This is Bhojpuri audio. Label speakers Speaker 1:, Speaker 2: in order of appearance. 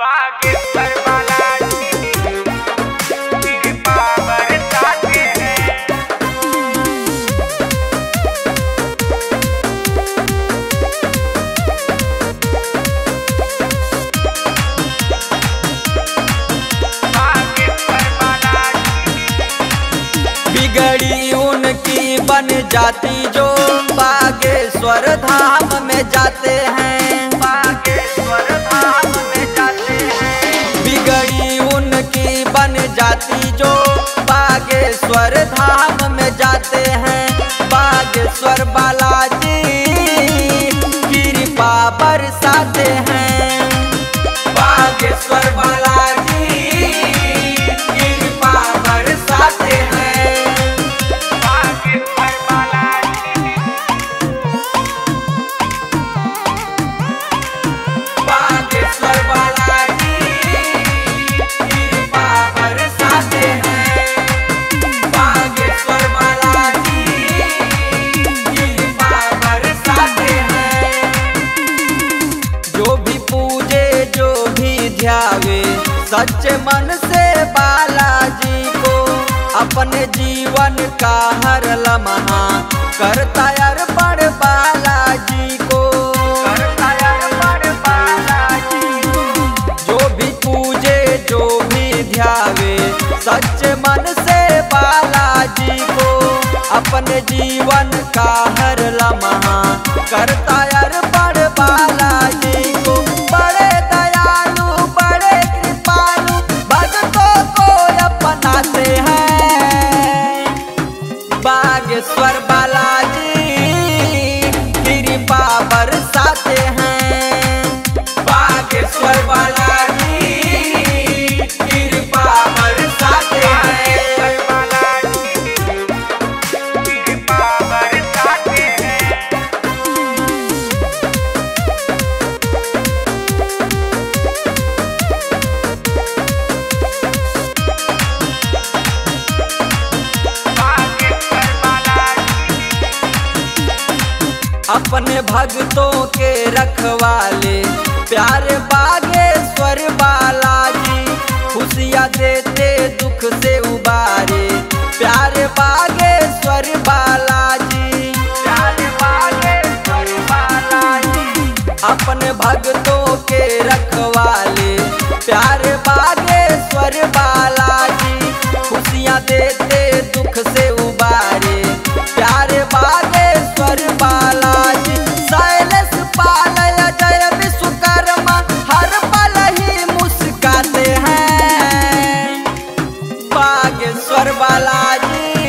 Speaker 1: बागेश्वर बालाजी कृपा बरसाते हैं। बागेश्वर बालाजी
Speaker 2: बिगड़ी उनकी बन जाती जो बागेश्वर धाम में जाते हैं।
Speaker 1: बागेश्वर धाम में जाते हैं।
Speaker 2: बिगड़ी उनकी बन जाती जो बागेश्वर धाम में जाते हैं। बागेश्वर बालाजी कृपा बरसाते हैं। बागेश्वर बालाजी कृपा बरसाते हैं।
Speaker 1: बागेश्वर बालाजी
Speaker 2: बागेश्वर बालाजी कृपा बरसाते हैं। बागेश्वर बालाजी कृपा बरसाते हैं। जो भी पूजे जो भी ध्यावे सच्चे मन से बालाजी को, अपने जीवन का हर लम्हा करता अर्पण बालाजी को।
Speaker 1: करता अर्पण बालाजी को।
Speaker 2: जो भी पूजे जो भी ध्यावे सच्चे मन से बालाजी को, अपने जीवन का हर लम्हा करता अर्पण बालाजी को। बड़े दयालु बड़े कृपालु भक्तों को अपनाते हैं। बागेश्वर बालाजी कृपा बरसाते हैं। बागेश्वर बालाजी कृपा बरसाते हैं।
Speaker 1: बागेश्वर बालाजी कृपा बरसाते हैं। बागेश्वर बालाजी
Speaker 2: अपने भक्तों के रखवाले प्यारे बागेश्वर बालाजी, खुशियाँ देते दुख से उबारे प्यारे बागेश्वर बालाजी।
Speaker 1: प्यारे बागेश्वर बालाजी
Speaker 2: अपने भक्तों के रखवाले प्यारे बागेश्वर बालाजी, खुशियाँ देते दुख से उबारे प्यारे बागेश्वर बालाजी। शैलेश पाल जय विश्वकर्मा हर पल ही मुस्काते हैं। बागेश्वर बालाजी